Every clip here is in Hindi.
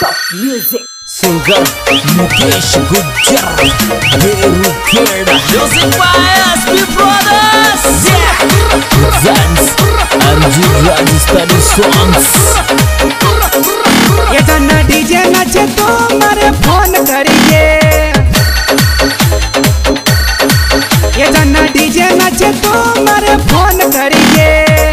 Music Singer Mukesh Gujjar Beru Keda Music by SP Brothers Presents RG Rajasthani Songs ये गाना डीजे नाचे तो मारे फोन करिए ये गाना डीजे नाचे तो मारे फोन करिए।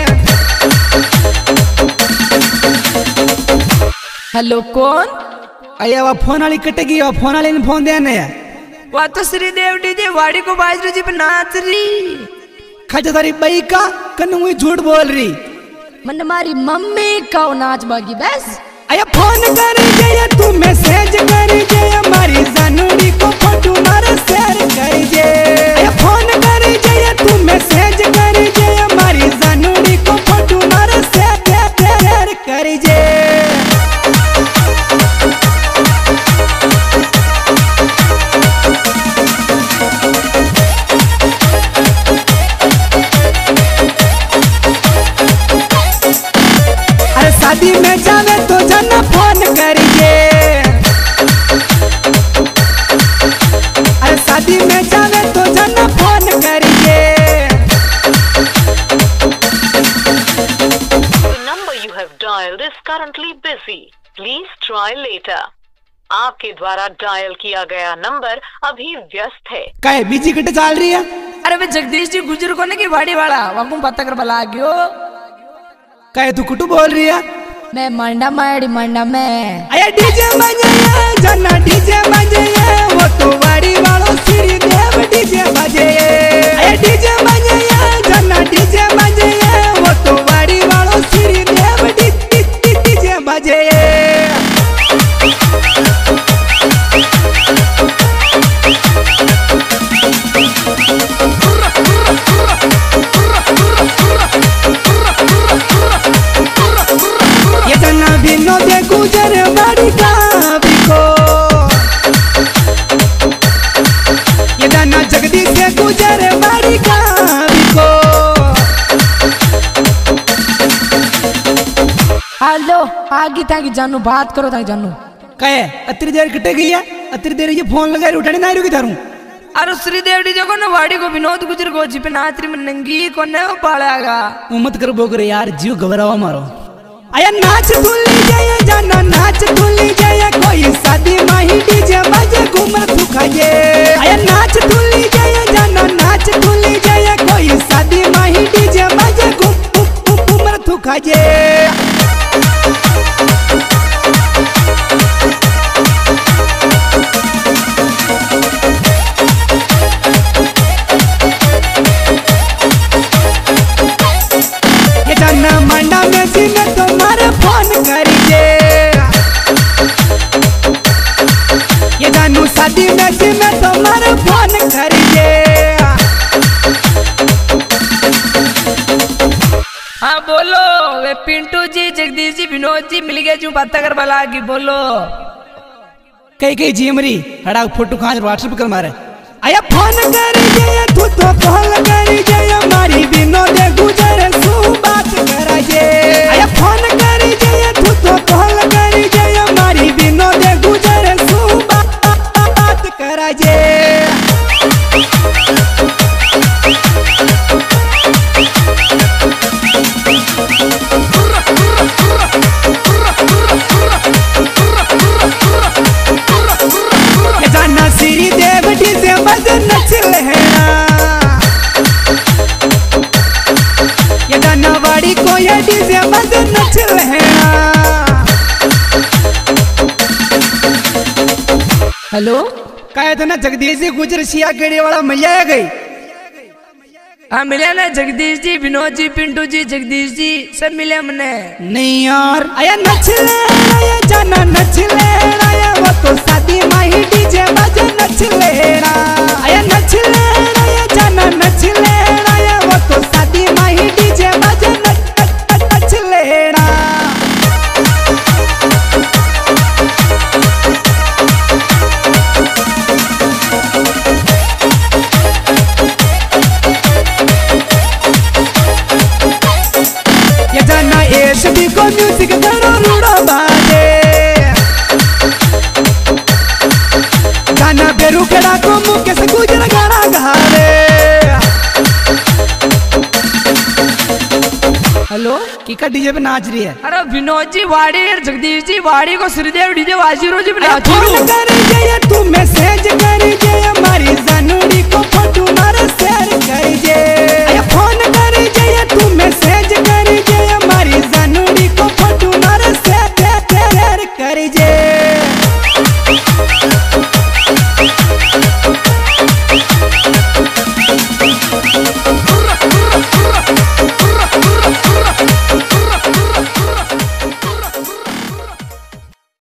हेलो कौन? अया वो फोन वाली कटेगी वो फोन वाले ने फोन देना है। वह तो श्रीदेव डीजे वाड़ी को बाजरू जी पे नाच रही। खजा तारी बई का कन्नू हुई झूठ बोल रही। मन मारी मम्मी का नाच बागी बस। अया फोन कर जे तू मैसेज कर जे हमारी जानूरी को फोटो मारे शेयर कर जे। अया फोन कर जे तू मैसेज कर जे हमारी जानूरी को फोटो मारे शेयर कर जे। शादी में जावे तो जना फोन करिए। अरे शादी में जावे तो जना फोन करिए। The number you have dialed is currently busy. Please try later. आपके द्वारा डायल किया गया नंबर अभी व्यस्त है। क्या बिजी कटे चल रही है? अरे वे जगदीश जी गुजर को ने की वाड़ी वाला वाकू पता कर बला गयो। क्या तू कुटू बोल रही है? मैं मंडा माड़ी मंडा में। अया डीजे बजे जना डीजे बजे वो तो वाड़ी वालों श्रीदेव डीजे बजे। अया डीजे बजे जना डीजे बजे वो तो वाड़ी वालों श्रीदेव डीजे बजे। ये जना बिनो दे गुजर बाड़ी का बिको। ये जना जगदीश से गुजर बाड़ी का बिको। हेलो आगे ताकि जानू बात करो ताकि जानू। कहे अतरी देर कटे गई है अतरी देर ये फोन लगा रही उठाने ना रुकी थारू। अरे श्रीदेव डीजे को ना वाड़ी को विनोद गुजर को जी पे नाचरी में नंगी को ने पालेगा। मत कर बोकरे यार जीव घबरावा मारो। अया नाच तुली जाए जाना नाच तुली जाए कोई शादी माही डीजे बजे घूमर तू खाए। अया नाच तुली जाए जाना नाच तुली जाए कोई शादी माही डीजे बजे घूमर तू खाए। मंडा में सी में तुम्हारे फोन करिए। ये जानू शादी में सी में तुम्हारे फोन करिए। हाँ बोलो वे पिंटू जी जगदीश जी विनोद जी मिल गए जो पता कर बला की बोलो। कई जीमरी हड़ा फोटो खान व्हाट्सएप कर मारे। आया फोन करिए तू तो कॉल करिए हमारी विनोद गुजर सु बात कराइए। आया फोन करिए तू तो कॉल करिए हमारी विनोद गुजर सु बात कराइए। जाना श्रीदेव डीजे बजे नच लेना। ये गाना वाड़ी को ये डीजे बजे नच लेना। हेलो कहे तो ना जगदीश जी गुजर सिया केड़ी वाला मैया आ गई। हाँ मिले ना जगदीश जी विनोद जी पिंटू जी जगदीश जी सब मिले हमने। नहीं यार आया नच लेना ये जाना नच लेना ये वो तो शादी माही डीजे बजे नच लेना। आया नच लेना ये जाना नच लेना ये वो तो शादी माही डीजे बजे नच लेना। ये जाना एसडी को म्यूजिक करो रूड़ा बाजे। हेलो कीका डीजे पे नाच रही है? अरे विनोद जी वाड़ी और जगदीश जी वाड़ी को श्रीदेव डीजे वाजीरो जी फोन कर जय तू मैसेज कर जय हमारी जानूरी को फोटो